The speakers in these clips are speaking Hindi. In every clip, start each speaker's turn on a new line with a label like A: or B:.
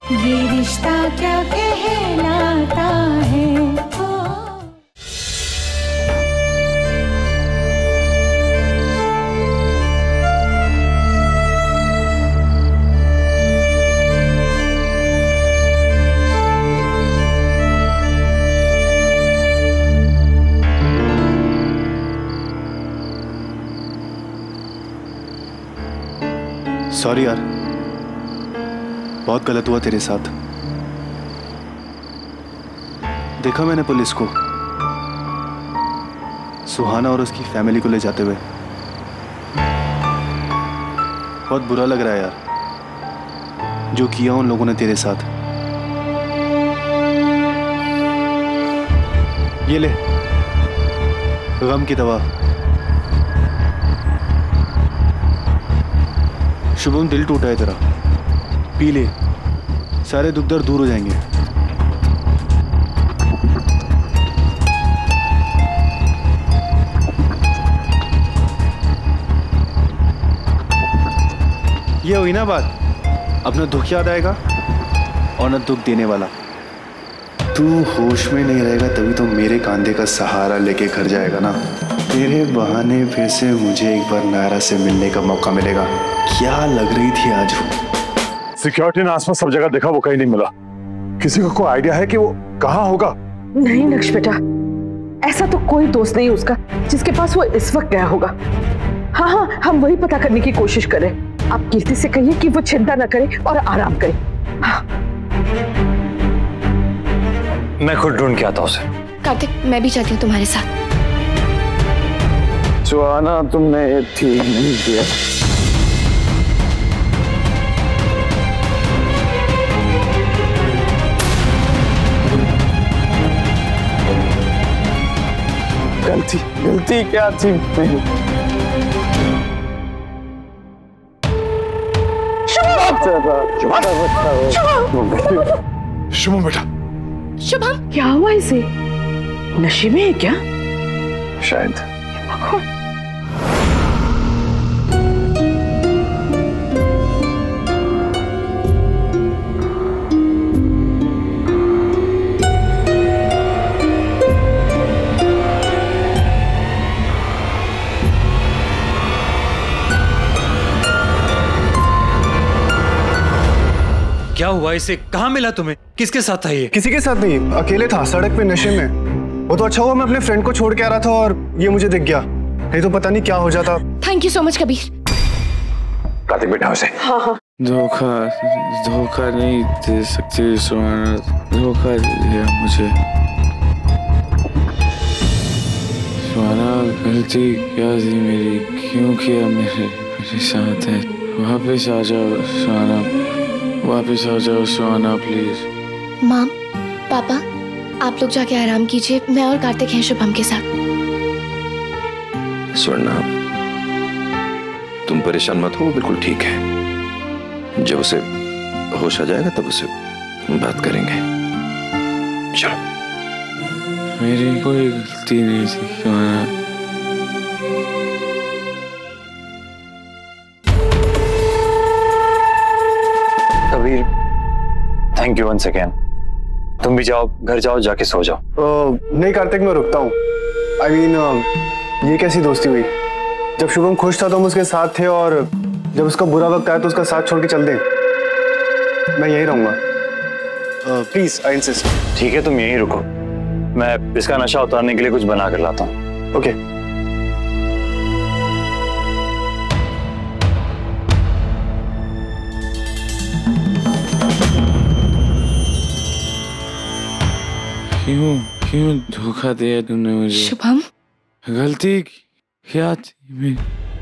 A: ये रिश्ता क्या कहलाता है।
B: सॉरी यार, बहुत गलत हुआ तेरे साथ। देखा मैंने पुलिस को सुहाना और उसकी फैमिली को ले जाते हुए। बहुत बुरा लग रहा है यार जो किया उन लोगों ने तेरे साथ। ये ले गम की दवा। शुभम, दिल टूटा है तेरा, पी ले, सारे दुख दर्द दूर हो जाएंगे। ये हुई ना बात, अब न दुख याद आएगा और न दुख देने वाला। तू होश में नहीं रहेगा तभी तो मेरे कांधे का सहारा लेके घर जाएगा ना। तेरे बहाने फिर से मुझे एक बार नायरा से मिलने का मौका मिलेगा। क्या लग रही थी आज वो?
C: सिक्योरिटी ने आसपास सब जगह देखा, वो कहीं नहीं मिला। किसी को कोई आइडिया है कि वो कहाँ होगा?
D: नहीं नक्श बेटा, ऐसा तो कोई दोस्त नहीं उसका जिसके पास वो इस वक्त गया होगा। हाँ हाँ, हम वही पता करने की कोशिश करें। आप कीर्ति से कहिए कि वो चिंता न करे और आराम करे। हाँ।
C: मैं खुद ढूंढ के आता हूँ उसे।
E: कार्तिक, मैं भी चाहती हूँ तुम्हारे साथ।
C: सुहाना, तुमने ठीक नहीं किया। गलती क्या थी मेरी? शुभम बेटा।
E: शुभम,
D: क्या हुआ इसे? नशे में है क्या?
C: शायद।
F: क्या हुआ इसे? कहाँ मिला तुम्हें? किसके साथ था ये?
B: किसी के साथ नहीं, अकेले था, सड़क पे नशे में। वो तो अच्छा हुआ मैं अपने फ्रेंड को छोड़ के आ रहा था और ये मुझे दिख गया, नहीं तो पता नहीं क्या हो जाता।
E: Thank you so much Kabir.
C: Kartik बेटा उसे।
D: हाँ हाँ।
G: धोखा नहीं दे सकती सुहाना, धोखा दिया मुझे। सुहाना, गलती क्या थी मेरी? क्यों किया मेरे साथ है? वापस आ जाओ सुहाना, वापस आ जाओ सुहाना प्लीज।
E: माम, पापा, आप लोग जाके आराम कीजिए, मैं और कार्तिक हैं शुभम के साथ।
H: स्वर्णा, तुम परेशान मत हो, बिल्कुल ठीक है। जब उसे होश आ जाएगा तब उसे बात करेंगे। चलो।
G: मेरी कोई गलती नहीं थी Suhana.
C: Kabir, thank you once again. तुम भी जाओ, घर जाओ, जाके सो जाओ।
B: नहीं कार्तिक, मैं रुकता हूँ। I mean, ये कैसी दोस्ती हुई? जब शुभम खुश था तो हम उसके साथ थे और जब उसका बुरा वक्त आया तो उसका साथ छोड़ के चल दे। मैं यहीं रहूंगा। Please, I insist.
C: ठीक है, तुम यहीं रुको, मैं इसका नशा उतारने के लिए कुछ बना कर लाता हूँ।
B: ओके।
G: क्यों धोखा दिया तुमने मुझे?
E: शुभम,
G: गलती क्या थी मेरी?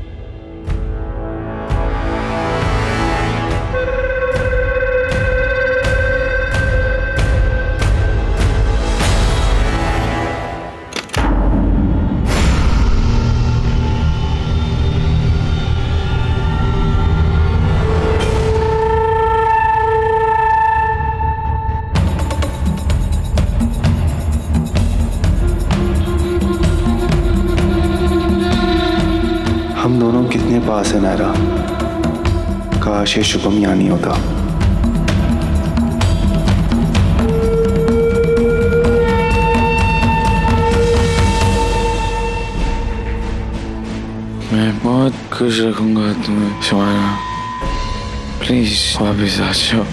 B: हम दोनों कितने पास है नायरा, काश ये शुभम यहाँ नहीं होता।
G: बहुत खुश रखूंगा तुम्हें सुहाना। प्लीज वापस आ जाओ।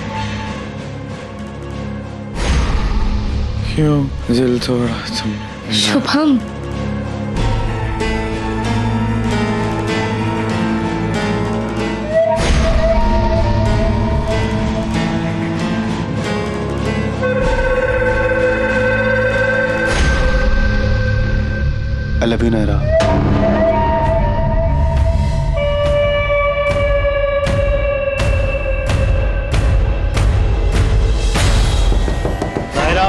G: क्यों दिल तोड़ा तुमने?
E: Shubham,
B: I love you, Naira.
C: Naira,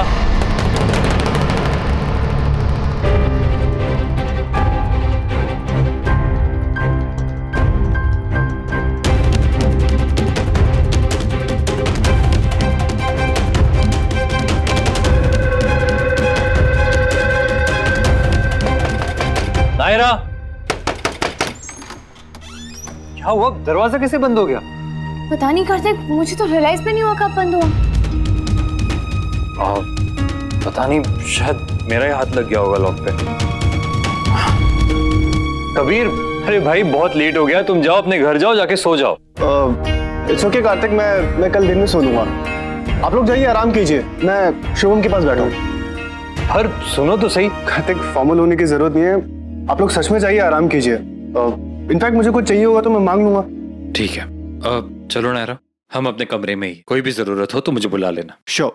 C: Naira, क्या हुआ? दरवाजा कैसे बंद हो गया?
E: पता नहीं कार्तिक, मुझे तो रियलाइज भी नहीं हुआ कब बंद हुआ।
C: पता नहीं, शायद मेरा ही हाथ लग गया होगा लॉक पे। कबीर, अरे भाई बहुत लेट हो गया, तुम जाओ अपने घर जाओ, जाके सो जाओ।
B: इट्स ओके कार्तिक, मैं कल दिन में सो लूंगा। आप लोग जाइए, आराम कीजिए, मैं शुभम के पास बैठा हूँ।
C: पर सुनो तो सही।
B: कार्तिक, फॉर्मल होने की जरूरत नहीं है, आप लोग सच में जाइए, आराम कीजिए। इनफैक्ट मुझे कुछ चाहिए होगा तो मैं मांग लूंगा।
F: ठीक है, चलो नायरा, हम अपने कमरे में ही, कोई भी जरूरत हो तो मुझे बुला लेना।
B: श्योर।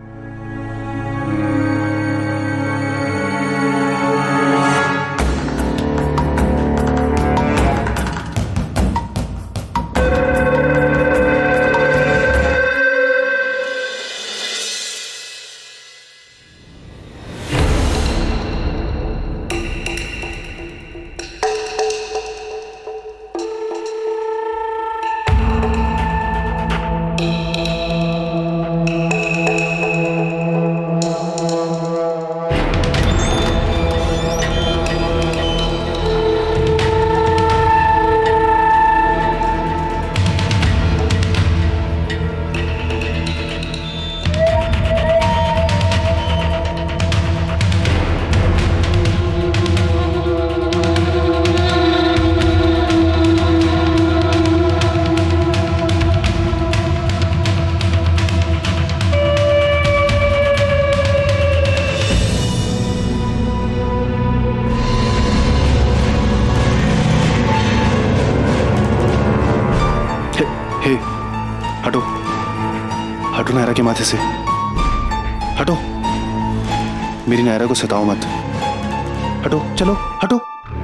B: हटो, हटो नायरा के माथे से, हटो। मेरी नायरा को सताओ मत, हटो, चलो हटो।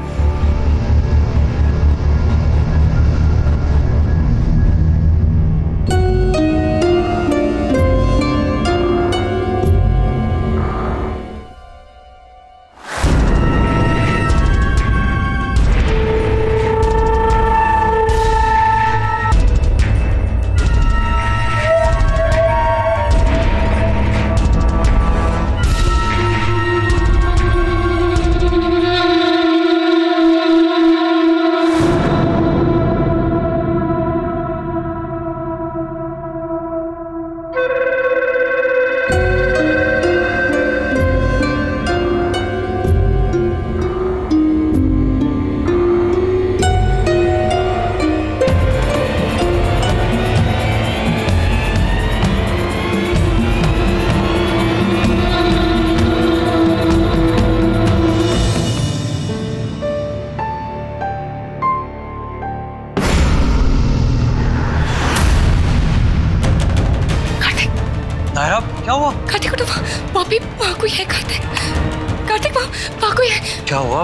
C: नायरा, क्या हुआ?
E: कार्तिक उठो, वहाँ कोई है। कार्तिक, कार्तिक वहाँ कोई है।
C: क्या हुआ?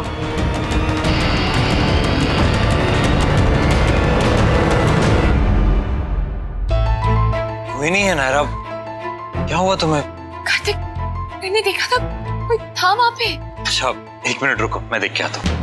C: कोई नहीं है नायरा, क्या हुआ तुम्हें?
E: कार्तिक, मैंने देखा था कोई था वहाँ पे।
C: अच्छा, एक मिनट रुको, मैं देख के आता हूँ।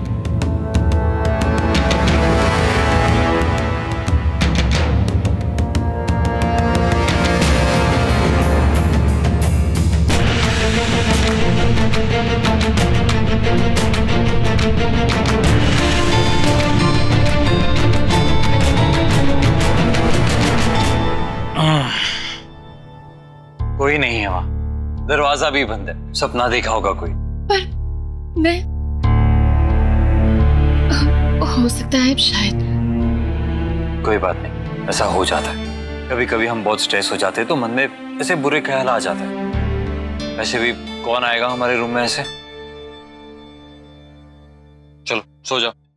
C: कोई नहीं है वहां, दरवाजा भी बंद है। सपना देखा होगा कोई।
E: पर मैं हो सकता है शायद।
C: कोई बात नहीं, ऐसा हो जाता है। कभी कभी हम बहुत स्ट्रेस हो जाते हैं तो मन में ऐसे बुरे ख्याल आ जाते हैं। वैसे भी कौन आएगा हमारे रूम में ऐसे। चलो सो जाओ।